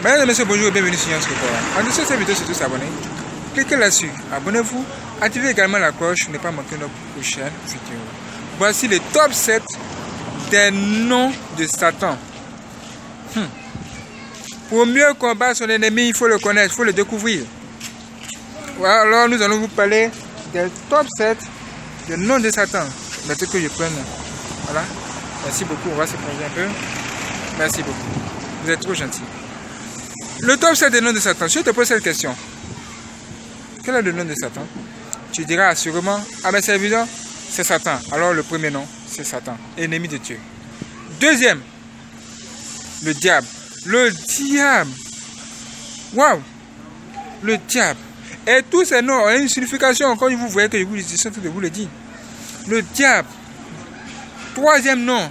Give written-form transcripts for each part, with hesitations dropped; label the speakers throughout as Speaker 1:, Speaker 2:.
Speaker 1: Mesdames et messieurs, bonjour et bienvenue sur Yance Report. En dessous de cette vidéo, surtout s'abonner. Cliquez là-dessus, abonnez-vous, activez également la cloche pour ne pas manquer nos prochaines vidéos. Voici le top 7 des noms de Satan. Pour mieux combattre son ennemi, il faut le connaître, il faut le découvrir. Voilà, alors nous allons vous parler des top 7 des noms de Satan. Mettez que je prenne. Voilà. Merci beaucoup, on va se prendre un peu. Merci beaucoup. Vous êtes trop gentil. Le top 7 des noms de Satan. Si je te pose cette question, quel est le nom de Satan? Tu diras assurément, ah mais c'est évident, c'est Satan. Alors le premier nom, c'est Satan, ennemi de Dieu. Deuxième, le diable. Le diable. Waouh! Le diable. Et tous ces noms ont une signification, comme vous voyez que je vous dis, je de vous le dire. Le diable. Troisième nom,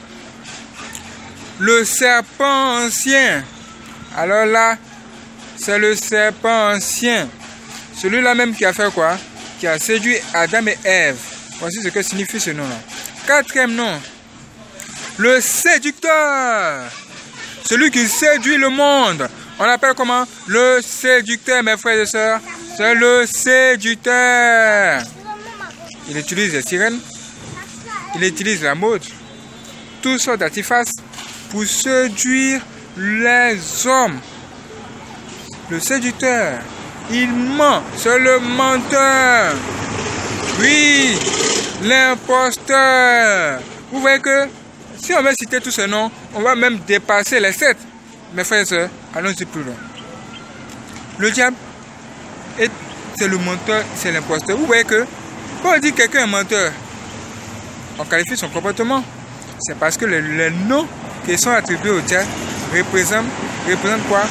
Speaker 1: le serpent ancien. Alors là, c'est le serpent ancien. Celui-là même qui a fait quoi? Qui a séduit Adam et Ève. Voici ce que signifie ce nom-là. Quatrième nom, le séducteur. Celui qui séduit le monde. On l'appelle comment? Le séducteur, mes frères et sœurs. C'est le séducteur. Il utilise les sirènes. Il utilise la mode. Toutes sortes d'artifices pour séduire les hommes. Le séducteur. Il ment. C'est le menteur. Oui. L'imposteur. Vous voyez que si on veut citer tous ces noms, on va même dépasser les 7. Mes frères et sœurs, allons-y plus loin. Le diable, c'est le menteur, c'est l'imposteur. Vous voyez que quand on dit que quelqu'un est menteur, on qualifie son comportement. C'est parce que les noms qui sont attribués au diable représentent quoi?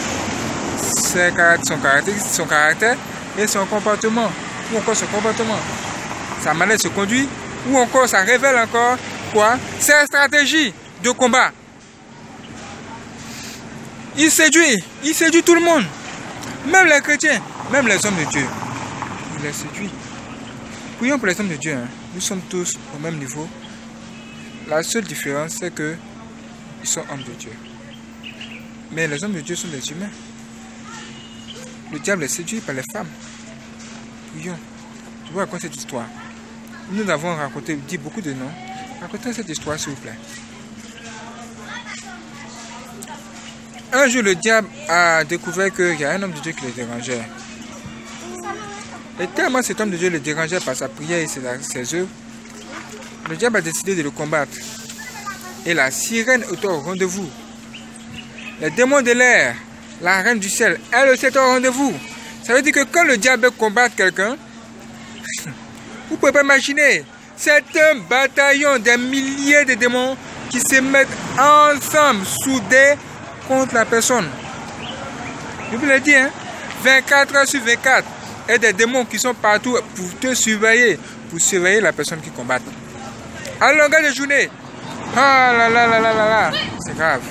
Speaker 1: Son caractère et son comportement. Ou encore son comportement. Sa manière de se conduire. Ou encore ça révèle encore quoi? Ses stratégies de combat. Il séduit tout le monde. Même les chrétiens, même les hommes de Dieu. Il les séduit. Prions pour les hommes de Dieu. Nous sommes tous au même niveau. La seule différence, c'est que ils sont hommes de Dieu. Mais les hommes de Dieu sont des humains. Le diable est séduit par les femmes. Prions. Je vous raconte cette histoire. Nous avons dit beaucoup de noms. Racontez cette histoire, s'il vous plaît. Un jour, le diable a découvert qu'il y a un homme de Dieu qui le dérangeait. Et tellement cet homme de Dieu le dérangeait par sa prière et ses œuvres, le diable a décidé de le combattre. Et la sirène était au rendez-vous. Les démons de l'air, la reine du ciel, elle aussi était au rendez-vous. Ça veut dire que quand le diable veut combattre quelqu'un, vous pouvez pas imaginer, c'est un bataillon des milliers de démons qui se mettent ensemble, soudés, contre la personne. Je vous l'ai dit, 24 heures sur 24. Et des démons qui sont partout pour te surveiller, pour surveiller la personne qui combat. À longueur de journée. Ah là là là là là là. C'est grave.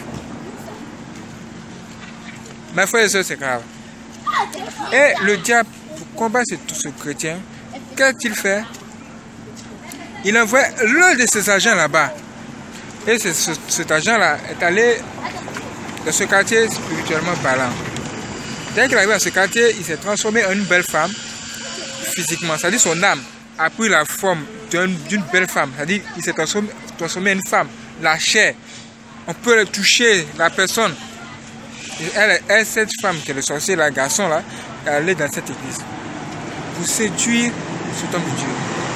Speaker 1: Mes frères et sœurs, c'est grave. Et le diable, pour combattre ce chrétien, qu'est-ce qu'il fait? Il envoie l'un de ses agents là-bas. Et cet agent-là est allé dans ce quartier spirituellement parlant. Dès qu'il est arrivé à ce quartier, il s'est transformé en une belle femme physiquement. C'est-à-dire son âme a pris la forme d'une belle femme. C'est-à-dire qu'il s'est transformé en une femme. La chair, on peut toucher la personne. Elle, cette femme qui est le sorcier, la garçon là, elle est dans cette église pour séduire cet homme de Dieu.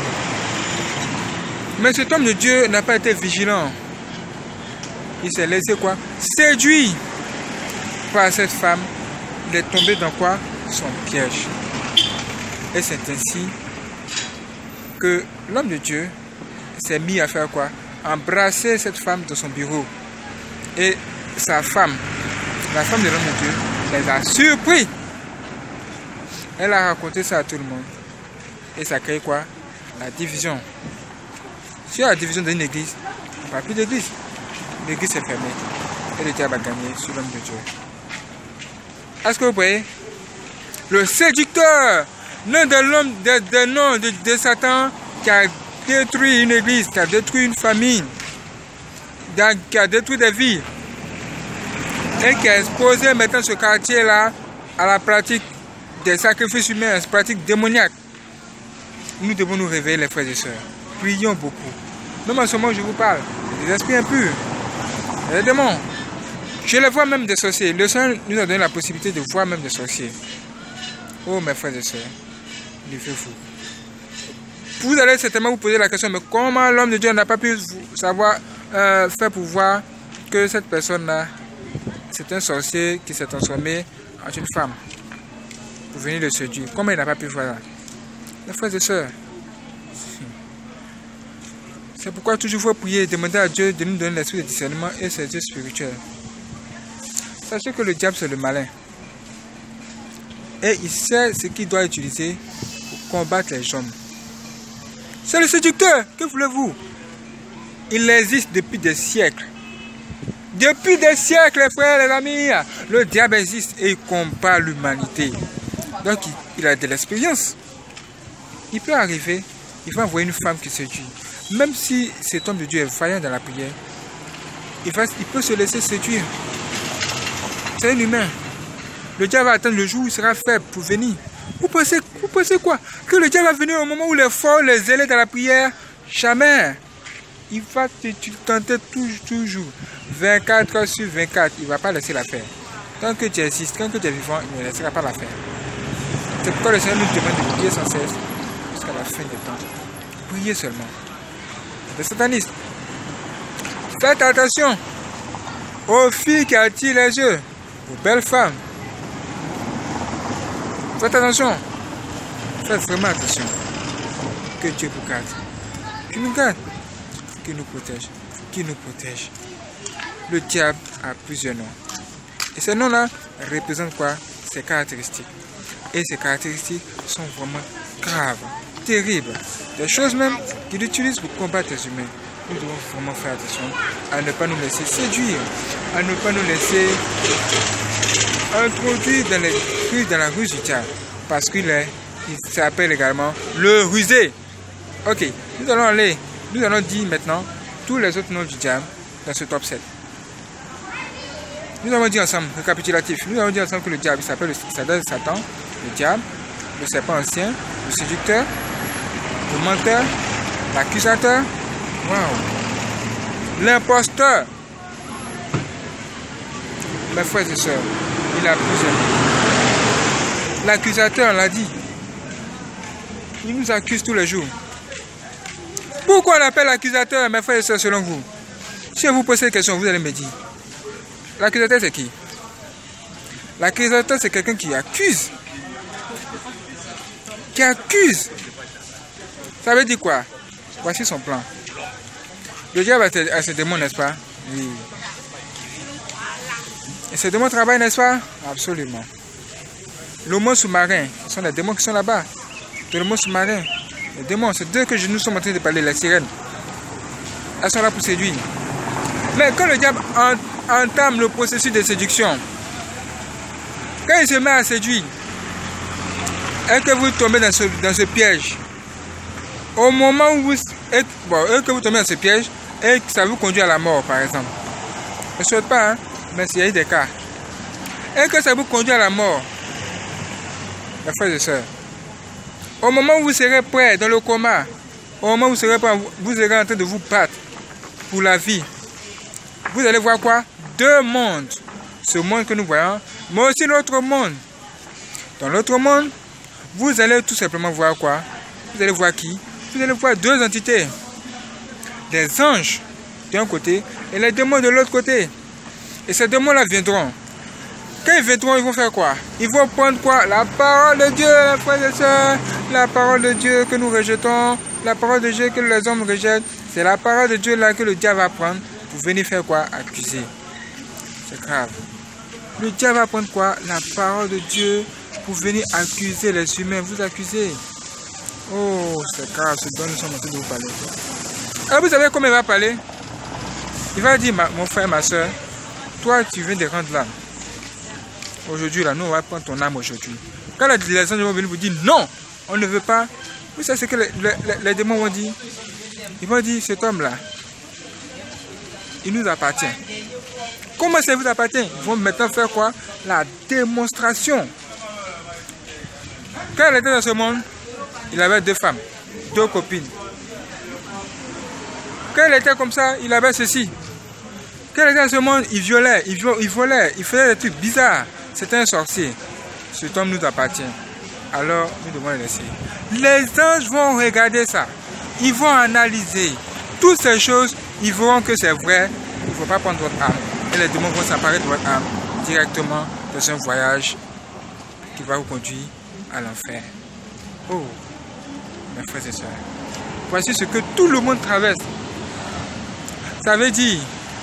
Speaker 1: Mais cet homme de Dieu n'a pas été vigilant. Il s'est laissé quoi? Séduit par cette femme. Il est tombé dans quoi? Son piège. Et c'est ainsi que l'homme de Dieu s'est mis à faire quoi? Embrasser cette femme dans son bureau. Et sa femme, la femme de l'homme de Dieu, les a surpris. Elle a raconté ça à tout le monde. Et ça crée quoi? La division. Si il y a la division d'une église, on ne parle plus d'église. L'église est fermée. Et le diable a gagné sur l'homme de Dieu. Est-ce que vous voyez? Le séducteur, l'un des noms de Satan qui a détruit une église, qui a détruit une famille, qui a détruit des vies. et qui a exposé maintenant ce quartier-là à la pratique des sacrifices humains, à la pratique démoniaque. Nous devons nous réveiller, les frères et sœurs. Prions beaucoup. Même en ce moment, je vous parle des esprits impurs, des démons. Je les vois même des sorciers. Le Seigneur nous a donné la possibilité de voir même des sorciers. Oh, mes frères et sœurs, il fait fou. Vous allez certainement vous poser la question, mais comment l'homme de Dieu n'a pas pu savoir faire pour voir que cette personne-là, c'est un sorcier qui s'est transformé en une femme pour venir le séduire. Comment il n'a pas pu voir ça? Mes frères et sœurs, c'est pourquoi toujours il faut prier et demander à Dieu de nous donner l'esprit de discernement et ses yeux spirituels. Sachez que le diable c'est le malin. Et il sait ce qu'il doit utiliser pour combattre les hommes. C'est le séducteur, que voulez-vous? Il existe depuis des siècles. Depuis des siècles, les frères, les amis, le diable existe et il combat l'humanité. Donc il a de l'expérience. Il peut arriver, il va envoyer une femme qui séduit. Même si cet homme de Dieu est vaillant dans la prière, il peut se laisser séduire. C'est un humain. Le diable va attendre le jour où il sera faible pour venir. Vous pensez quoi? Que le diable va venir au moment où les forts, les zélés dans la prière? Jamais. Il va te tenter toujours. 24 heures sur 24, il ne va pas laisser la faire. Tant que tu existes, tant que tu es vivant, il ne laissera pas la faire. C'est pourquoi le Seigneur nous demande de prier sans cesse jusqu'à la fin des temps. Priez seulement. Les satanistes. Faites attention aux filles qui attirent les yeux, aux belles femmes. Faites attention. Faites vraiment attention. Que Dieu vous garde. Qu'il nous garde. Qu'il nous protège. Qu'il nous protège. Le diable a plusieurs noms. Et ces noms-là représentent quoi? Ses caractéristiques. Et ces caractéristiques sont vraiment graves, terribles. Des choses même qu'il utilise pour combattre les humains. Nous devons vraiment faire attention à ne pas nous laisser séduire, à ne pas nous laisser introduire dans les trucs, dans la ruse du diable. Parce qu'il s'appelle également le rusé. Ok, nous allons dire maintenant tous les autres noms du diable dans ce top 7. Nous allons dire ensemble, récapitulatif, nous allons dire ensemble que le diable s'appelle Satan, le diable, le serpent ancien, le séducteur, le menteur, l'accusateur, wow, l'imposteur. Mes frères et sœurs, il a plusieurs noms. L'accusateur, on l'a dit, il nous accuse tous les jours. Pourquoi on appelle l'accusateur, mes frères et sœurs, selon vous? Si je vous pose cette question, vous allez me dire. L'accusateur, c'est qui? L'accusateur, c'est quelqu'un qui accuse. Qui accuse. Ça veut dire quoi? Voici son plan. Le diable a ses démons, n'est-ce pas? Oui. Et ces démons travaillent, n'est-ce pas? Absolument. Le monde sous-marin, ce sont les démons qui sont là-bas. Le monde sous-marin. Les démons, c'est d'eux que nous sommes en train de parler, les sirènes. Elles sont là pour séduire. Mais quand le diable entame le processus de séduction, quand il se met à séduire, et que vous tombez dans ce piège, au moment où que vous tombez dans ce piège, et que ça vous conduit à la mort, par exemple. Je ne souhaite pas, hein, mais il y a eu des cas. Et que ça vous conduit à la mort, mes frères et sœurs, au moment où vous serez prêts dans le coma, au moment où vous serez prêts, vous serez en train de vous battre pour la vie, vous allez voir quoi? Deux mondes. Ce monde que nous voyons, mais aussi l'autre monde. Dans l'autre monde, vous allez tout simplement voir quoi? Vous allez voir qui? Vous allez voir deux entités. Des anges d'un côté et les démons de l'autre côté. Et ces démons-là viendront. Quand ils viendront, ils vont faire quoi? Ils vont prendre quoi? La parole de Dieu, mes frères et sœurs. La parole de Dieu que nous rejetons. La parole de Dieu que les hommes rejettent. C'est la parole de Dieu là que le diable va prendre pour venir faire quoi? Accuser. C'est grave. Le diable va prendre quoi? La parole de Dieu pour venir accuser les humains. Vous accuser. Oh, c'est grave. Ce dont nous sommes en train de vous parler. Alors vous savez comment il va parler? Il va dire, mon frère, ma soeur, toi tu viens de rendre l'âme. Aujourd'hui, là, nous on va prendre ton âme aujourd'hui. Quand les anges vont venir vous dire non, on ne veut pas. Vous savez ce que les démons vont dire? Ils vont dire, cet homme-là, il nous appartient. Comment ça vous appartient? Ils vont maintenant faire quoi? La démonstration. Quand il était dans ce monde, il avait 2 femmes, 2 copines. Quand il était comme ça, il avait ceci. Quand il était dans ce monde, il violait, il volait, il faisait des trucs bizarres. C'était un sorcier. Cet homme nous appartient. Alors, nous devons le laisser. Les anges vont regarder ça. Ils vont analyser. Toutes ces choses, ils verront que c'est vrai. Il ne faut pas prendre votre âme. Et les démons vont s'emparer de votre âme directement dans un voyage qui va vous conduire à l'enfer. Oh, mes frères et sœurs. Voici ce que tout le monde traverse. Ça veut dire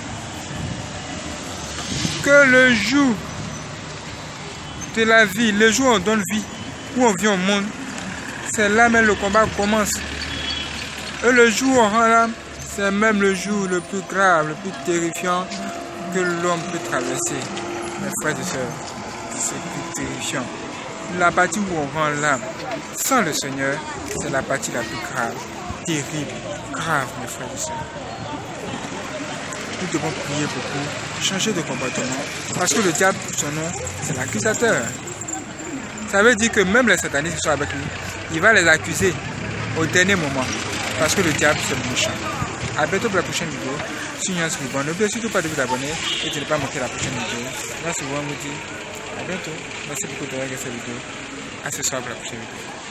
Speaker 1: que le jour de la vie, le jour où on donne vie, où on vient au monde, c'est là même le combat commence. Et le jour où on rend l'âme, c'est même le jour le plus grave, le plus terrifiant que l'homme peut traverser. Mes frères et sœurs, c'est plus terrifiant. La partie où on rend l'âme sans le Seigneur, c'est la partie la plus grave, terrible, grave, mes frères et sœurs. Nous devons prier beaucoup, changer de comportement, parce que le diable, son nom, c'est l'accusateur. Ça veut dire que même les satanistes qui sont avec nous, il va les accuser au dernier moment, parce que le diable, c'est le méchant. A bientôt pour la prochaine vidéo. Si vous êtes bon, n'oubliez surtout pas de vous abonner et de ne pas manquer la prochaine vidéo. Moi, c'est vous, on vous dit à bientôt. Merci beaucoup de regarder cette vidéo. À ce soir pour la prochaine vidéo.